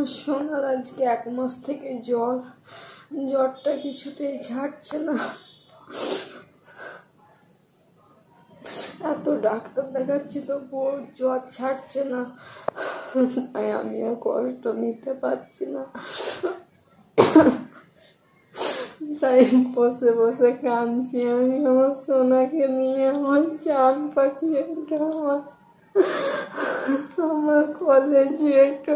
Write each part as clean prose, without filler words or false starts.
আমার সোনার আজকে 1 মাস থেকে জ্বরটা কিছুতেই ছাড়ছে না। এত ডাক্তার দেখাচ্ছি তবুও জ্বর ছাড়ছে না, তাই আমি আর কষ্ট নিতে পারছি না। তাই বসে বসে কাঁদছি আমি আমার সোনাকে নিয়ে। আমার চাঁদ পাখি একটা, আমার কলেজে একটা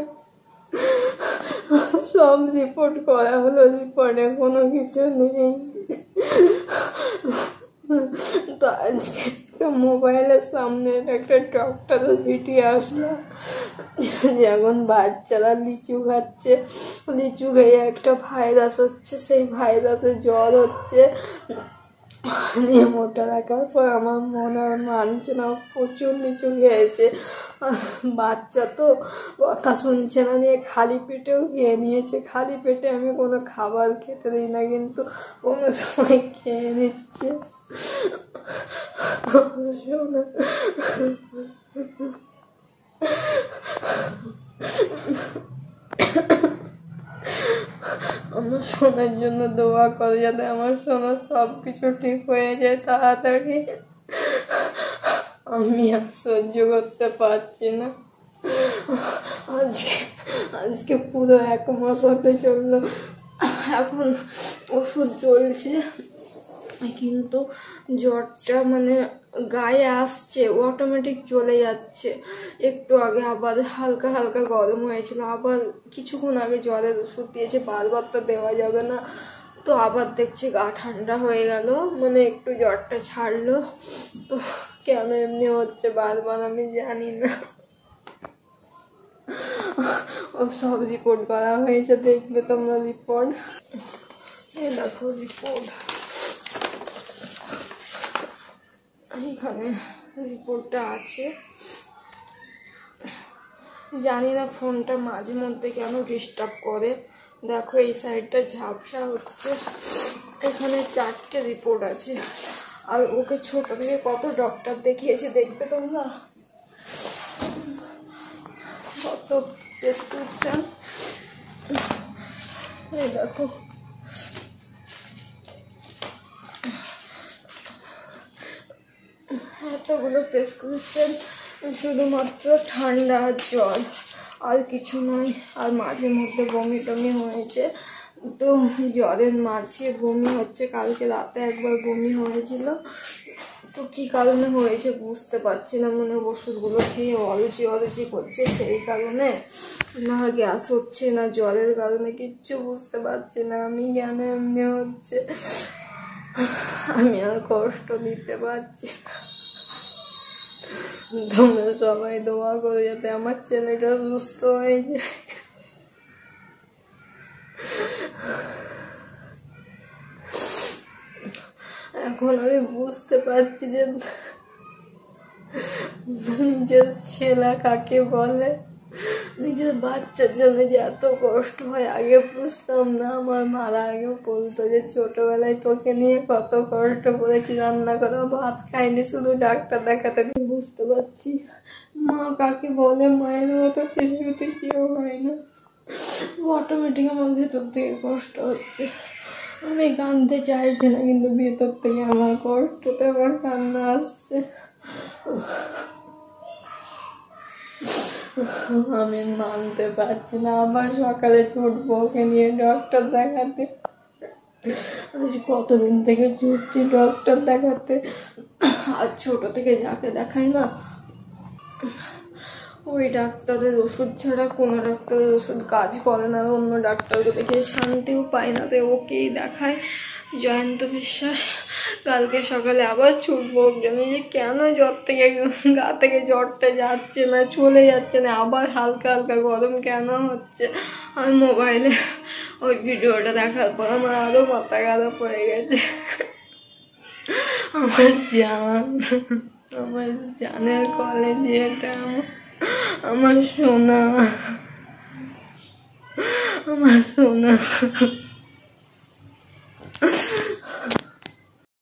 সব রিপোর্ট করা হলো, রিপোর্টে কোনো কিছু নেই। তো আজকে মোবাইলের সামনে একটা ডক্টরের ভিডিও আসলো, যখন বাচ্চারা লিচু খাচ্ছে, লিচু খেয়ে একটা ভাইরাস হচ্ছে, সেই ভাইরাসে জ্বর হচ্ছে। নিয়ে মোটা রাখার পর আমার মনে মানছে না, প্রচুর লিচু খেয়েছে। বাচ্চা তো কথা শুনছে না, নিয়ে খালি পেটেও খেয়ে নিয়েছে। খালি পেটে আমি কোনো খাবার খেতে দিই না, কিন্তু কোনো সময় খেয়ে নিচ্ছে। আমার সোনার জন্য দোয়া করে, যাতে আমার সোনার সব কিছু ঠিক হয়ে যায় তাড়াতাড়ি। আমি আর সহ্য করতে পারছি না। আজকে পুরো 1 মাস হতে চললো। এখন ওষুধ চলছে, কিন্তু জ্বরটা মানে গায়ে আসছে, অটোমেটিক চলে যাচ্ছে। একটু আগে আবার হালকা হালকা গরম হয়েছিল, আবার কিছুক্ষণ আগে জ্বরের ওষুধ দিয়েছে, বারবার তো দেওয়া যাবে না। তো আবার দেখছি গা ঠান্ডা হয়ে গেল, মানে একটু জ্বরটা ছাড়লো। তো কেন এমনি হচ্ছে বারবার আমি জানি না। ও সব রিপোর্ট করা হয়েছে, দেখবে তোমরা রিপোর্ট। এই দেখো রিপোর্ট, এখানে রিপোর্টটা আছে। জানি না ফোনটা মাঝে মধ্যে কেন ডিস্টার্ব করে। দেখো এই সাইডটা ঝাপসা হচ্ছে। এখানে 4টে রিপোর্ট আছে। আর ওকে ছোট থেকে কত ডক্টর দেখিয়েছে, দেখবে তোমরা কত প্রেসক্রিপশন। এই দেখো এতগুলো প্রেসক্রিপশন, শুধুমাত্র ঠান্ডা জ্বর, আর কিছু নয়। আর মাঝে মধ্যে বমি টমি হয়েছে, তো জ্বরের মাঝে বমি হচ্ছে। কালকে রাতে একবার বমি হয়েছিল, তো কী কারণে হয়েছে বুঝতে পারছি না। মানে ওষুধগুলো খেয়ে অলুচি করছে, সেই কারণে না গ্যাস হচ্ছে, না জ্বরের কারণে, কিচ্ছু বুঝতে পারছি না আমি কেন এমনি হচ্ছে। আমি আর কষ্ট দিতে পারছি না। তোমরা সবাই দোয়া করো যাতে আমার ছেলেটা সুস্থ হয়ে যায়। এখন আমি বুঝতে পারছি যে নিজের ছেলে কাকে বলে, নিজের বাচ্চার জন্য যে এত কষ্ট হয় আগে বুঝতাম না। আমার মারা আগে বলতো যে ছোটবেলায় তোকে নিয়ে কত কষ্ট করেছি, রান্না করা ভাত খাইনি, শুধু ডাক্তার দেখাতে। বুঝতে পারছি মা কাকে বলে, মায়ের মতো পৃথিবীতে কেউ হয় না। অটোমেটিক আমার ভেতর থেকে কষ্ট হচ্ছে। আমি কাঁদতে চাইছি না, কিন্তু ভেতর থেকে আমার কষ্টতে আমার কান্না আসছে। আমি মানতে পারছি না। আবার সকালে ছুটবো ওকে নিয়ে ডক্টর দেখাতে। আজ কতদিন থেকে ছুটছি ডক্টর দেখাতে। আর ছোট থেকে যাকে দেখাই না, ওই ডাক্তারের ওষুধ ছাড়া কোনো ডাক্তারের ওষুধ কাজ করে না। অন্য ডাক্তারকে দেখে শান্তিও পায় না, তাই ওকেই দেখায়। জয়ন্ত বিশ্বাস। কালকে সকালে আবার ছুটবো ওর জন্য, যে কেন জ্বর থেকে গা থেকে জ্বরটা যাচ্ছে না, চলে যাচ্ছে না, আবার হালকা হালকা গরম কেন হচ্ছে। আর মোবাইলে ওই ভিডিওটা দেখার পর আমার আরও মাথা গাড়া পড়ে গেছে। আমার জানের কলেজে এটা আমার সোনা, আমার সোনা।